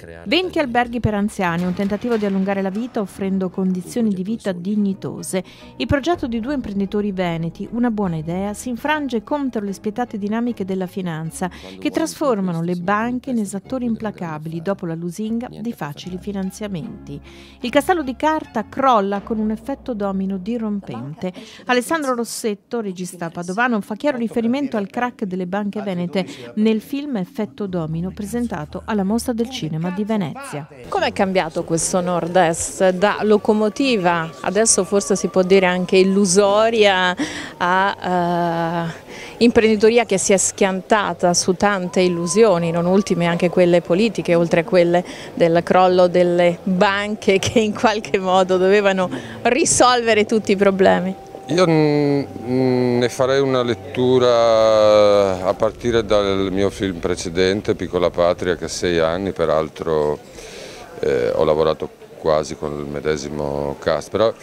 creare 20 alberghi per anziani, un tentativo di allungare la vita offrendo condizioni di vita dignitose. Il progetto di due imprenditori veneti, una buona idea, si infrange contro le spietate dinamiche della finanza che trasformano le banche in esattori implacabili dopo la lusinga di facili finanziamenti. Il castello di carta crolla con un effetto domino dirompente. Alessandro Rossetto, regista padovano, fa chiaro riferimento al crack delle banche venete nel film Effetto Domino presentato alla Mostra del Cinema di Venezia. Com'è cambiato questo Nord-Est da locomotiva, adesso forse si può dire anche illusoria, a imprenditoria che si è schiantata su tante illusioni, non ultime anche quelle politiche, oltre a quelle del crollo delle banche che in qualche modo dovevano risolvere tutti i problemi? Io ne farei una lettura a partire dal mio film precedente, Piccola Patria, che ha 6 anni, peraltro ho lavorato quasi con il medesimo cast, però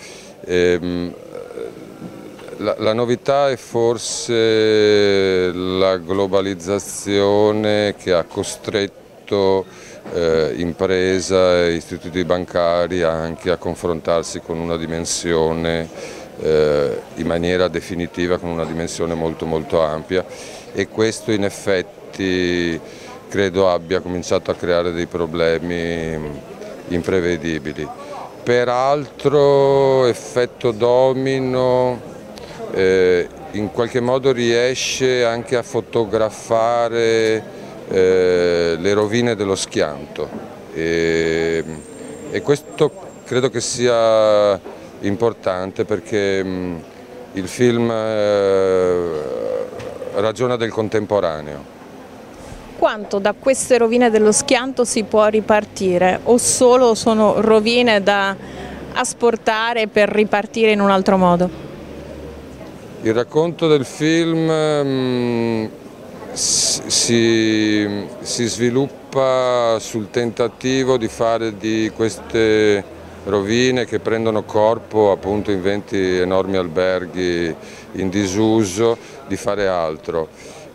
la novità è forse la globalizzazione che ha costretto impresa e istituti bancari anche a confrontarsi con una dimensione in maniera definitiva, con una dimensione molto ampia, e questo in effetti credo abbia cominciato a creare dei problemi imprevedibili. Peraltro Effetto Domino in qualche modo riesce anche a fotografare le rovine dello schianto e questo credo che sia importante perché il film ragiona del contemporaneo. Quanto da queste rovine dello schianto si può ripartire o solo sono rovine da asportare per ripartire in un altro modo? Il racconto del film si sviluppa sul tentativo di fare di queste rovine che prendono corpo appunto in 20 enormi alberghi in disuso, di fare altro.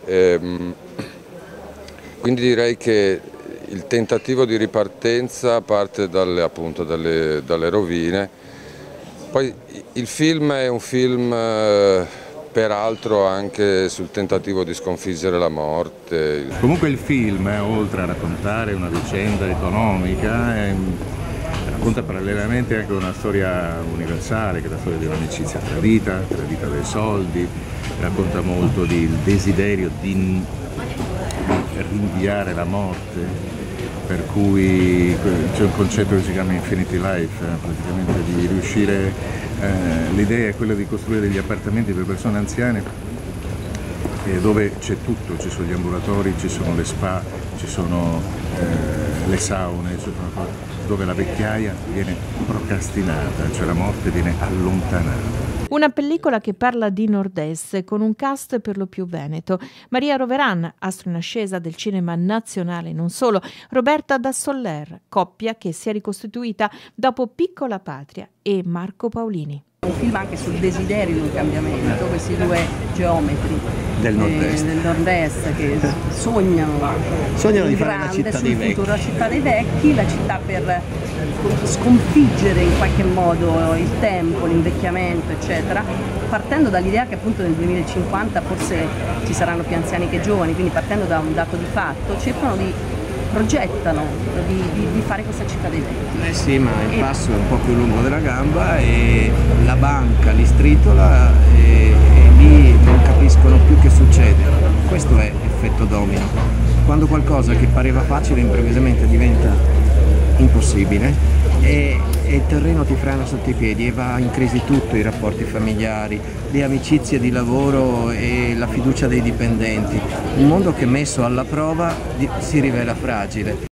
Quindi direi che il tentativo di ripartenza parte dalle rovine. Poi il film è un film peraltro anche sul tentativo di sconfiggere la morte. Comunque il film, oltre a raccontare una vicenda economica, racconta parallelamente anche una storia universale, che è la storia di un'amicizia tradita dai soldi, racconta molto del desiderio di rinviare la morte, per cui c'è un concetto che si chiama Infinity Life, praticamente di riuscire, l'idea è quella di costruire degli appartamenti per persone anziane dove c'è tutto, ci sono gli ambulatori, ci sono le spa, ci sono le saune, dove la vecchiaia viene procrastinata, cioè la morte viene allontanata. Una pellicola che parla di Nord-Est con un cast per lo più veneto. Maria Roveran, astro in ascesa del cinema nazionale e non solo, Roberta da Soller, coppia che si è ricostituita dopo Piccola Patria, e Marco Paolini. Un film anche sul desiderio di un cambiamento, questi due geometri del nord-est che sognano di fare la città dei vecchi. La città dei vecchi, la città per sconfiggere in qualche modo il tempo, l'invecchiamento, eccetera, partendo dall'idea che appunto nel 2050 forse ci saranno più anziani che giovani, quindi partendo da un dato di fatto, progettano di fare questa città dei vecchi. Sì, ma il passo è un po' più lungo della gamba e la banca li stritola e lì non capiscono più che succede. Questo è effetto domino. Quando qualcosa che pareva facile improvvisamente diventa impossibile e il terreno ti frena sotto i piedi e va in crisi tutto, i rapporti familiari, le amicizie di lavoro e la fiducia dei dipendenti. Un mondo che messo alla prova si rivela fragile.